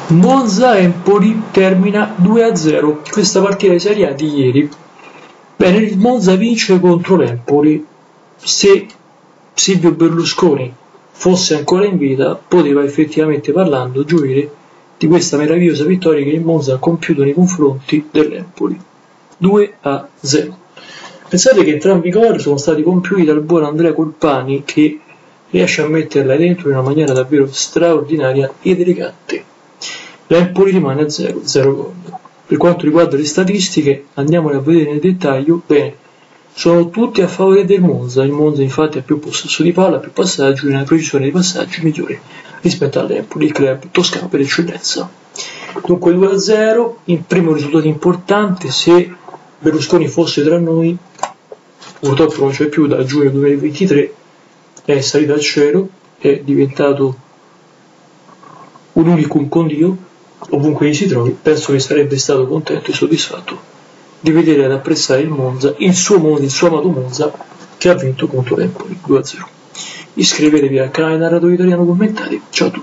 Monza-Empoli termina 2-0, questa partita di Serie A di ieri. Bene, il Monza vince contro l'Empoli. Se Silvio Berlusconi fosse ancora in vita, poteva effettivamente parlando gioire di questa meravigliosa vittoria che il Monza ha compiuto nei confronti dell'Empoli. 2-0. Pensate che entrambi i gol sono stati compiuti dal buon Andrea Colpani, che riesce a metterla dentro in una maniera davvero straordinaria ed elegante. L'Empoli rimane a 0 gol. Per quanto riguarda le statistiche, andiamole a vedere nel dettaglio. Bene, sono tutti a favore del Monza. Il Monza infatti ha più possesso di palla, più passaggi, una precisione di passaggi migliore rispetto all'Empoli, il club toscano per eccellenza. Dunque 2-0, il primo risultato importante. Se Berlusconi fosse tra noi, purtroppo non c'è più da giugno 2023, è salito al cielo, è diventato un unicum con Dio, ovunque si trovi. Penso che sarebbe stato contento e soddisfatto di vedere ed apprezzare il Monza, il suo amato Monza, che ha vinto contro l'Empoli 2-0. Iscrivetevi al canale Narratore Italiano, commentate. Ciao a tutti.